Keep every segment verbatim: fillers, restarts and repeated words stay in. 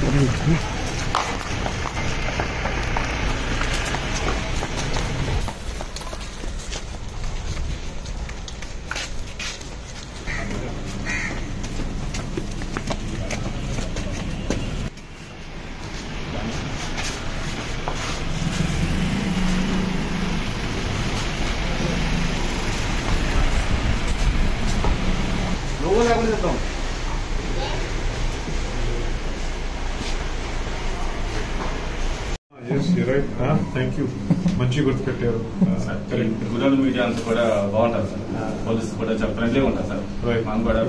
Yes, you're right. Huh? Thank you. మంచి గుర్తుపెట్టారు. Gujarat media అంతా కూడా బాగుంటుంది సార్. పోలీసు కూడా చాలా ఫ్రెండ్లీగా ఉంటుంది సార్. మనం కూడా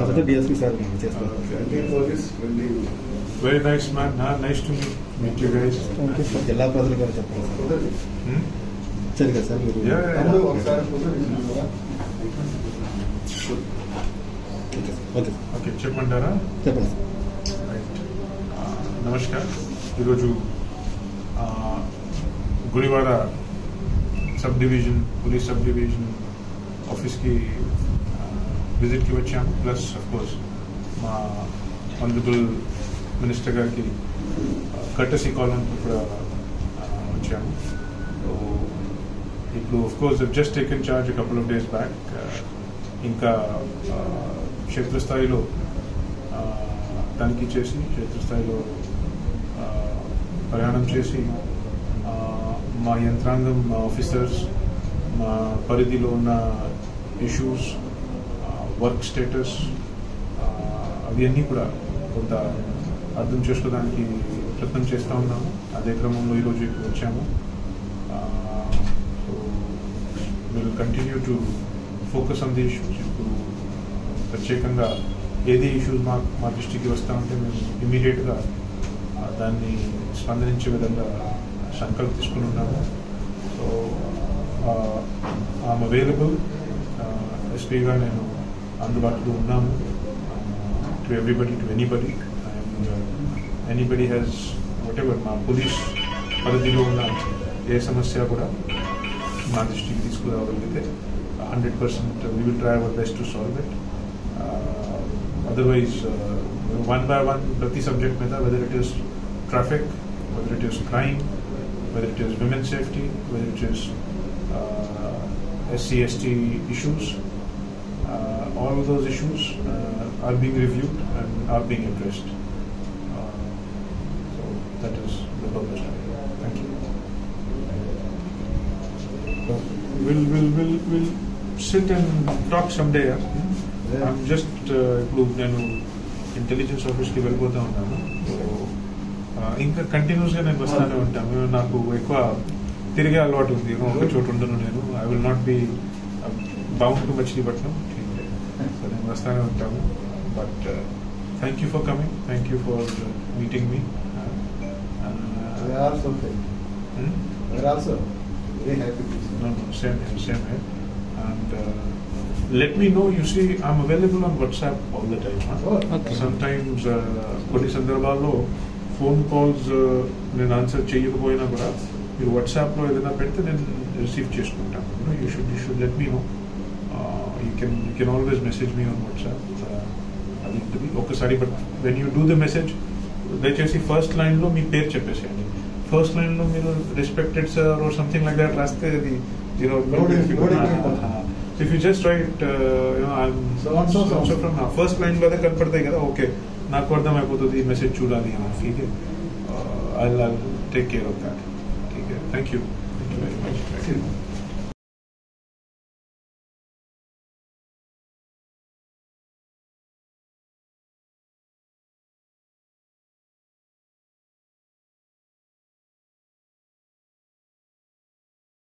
very nice man. Nice to meet you guys. జిల్లా ప్రజలు గారు చెప్పండి సార్. సరే కదా సార్ మీరు ఓకే చెప్పమంటారా? చెప్పండి సార్. రైట్. నమస్కార్. ఈరోజు Gudivada sub division police sub division ఆఫీస్కి విజిట్కి వచ్చాము. ప్లస్ అఫ్ కోర్స్ మా ఆనరబుల్ మినిస్టర్ గారికి కర్టసీ కాలంతో కూడా వచ్చాము. సో ఇప్పుడు of course just taken charge couple of days back. ఇంకా క్షేత్రస్థాయిలో తనిఖీ చేసి క్షేత్రస్థాయిలో ప్రయాణం చేసి మా యంత్రాంగం, మా ఆఫీసర్స్, మా పరిధిలో ఉన్న ఇష్యూస్, వర్క్ స్టేటస్ అవన్నీ కూడా కొంత అర్థం చేసుకోవడానికి ప్రయత్నం చేస్తూ ఉన్నాము. అదే క్రమంలో ఈరోజు ఇప్పుడు వచ్చాము. So will continue to focus on the issues. ఇప్పుడు ప్రత్యేకంగా ఏది ఇష్యూస్ మా మా దృష్టికి వస్తూ ఉంటే మేము ఇమీడియట్గా దాన్ని స్పందించే విధంగా సంకల్పం తీసుకుని ఉన్నాము. So I'm available. ఎస్పీగా నేను అందుబాటులో ఉన్నాము to everybody, to anybody. And anybody has whatever మా పోలీస్ పరిధిలో ఉన్న ఏ సమస్య కూడా మా దృష్టికి తీసుకురాగలిగితే hundred percent we will try our best to solve it. Otherwise one by one ప్రతి సబ్జెక్ట్ మీద, whether it is traffic, whether it is crime, whether it is women's safety, whether it is uh, S C S T issues, uh, all of those issues uh, are being reviewed and are being addressed. Uh, so that is the purpose. Thank you. We'll, we'll, we'll, we'll sit and talk someday. Yeah? Yeah. I'm just uh, intelligence office ki velipotha unnanu. ఇంకా కంటిన్యూస్గా నేను వస్తూనే ఉంటాను. నాకు ఎక్కువ తిరిగే అలవాటు ఉంది. ఒక చోటు ఉండను నేను. I will not be bound to Machilipatnam. So నేను వస్తూనే ఉంటాను. But thank you for coming. Thank you for meeting me. Same same and let me know. You see, I'm available on WhatsApp all the time. Huh? Okay. Sometimes కొన్ని సందర్భాల్లో phone calls నేను answer చేయకపోయినా కూడా మీరు వాట్సాప్లో ఏదైనా పెడితే నేను రిసీవ్ చేసుకుంటాను. You should you should let me know. You can you can always message me on WhatsApp. అది ఉంటుంది ఒకసారి. But when you do the message దయచేసి ఫస్ట్ లైన్లో మీ పేరు చెప్పేసేయండి. ఫస్ట్ లైన్లో మీరు respected sir or something like that రాస్తే అది you know if you just write uh, you know I'm so on so so, so from now first line lo ade kanpadtayi kada. Okay, naaku ardham ayipotundi ee message chudali ani. Okay, uh, I'll, I'll take care of that. Okay, thank you. Thank you very much. Thank you.